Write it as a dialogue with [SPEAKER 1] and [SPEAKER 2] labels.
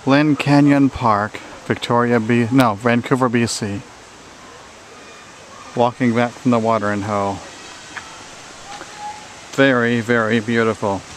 [SPEAKER 1] Lynn Canyon Park, Vancouver, BC. Walking back from the watering hole. Very, very beautiful.